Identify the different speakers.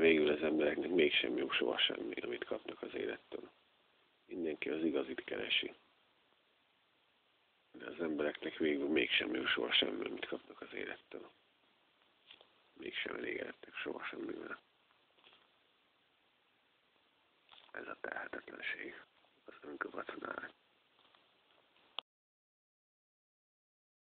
Speaker 1: végül az embereknek mégsem jó soha semmi, amit kapnak az élettől. Mindenki az igazit keresi. De az embereknek végül mégsem jó soha semmi, amit kapnak az élettől. Mégsem elégedettek soha semmivel. Ez a tehetetlenség, az önkövatunálat.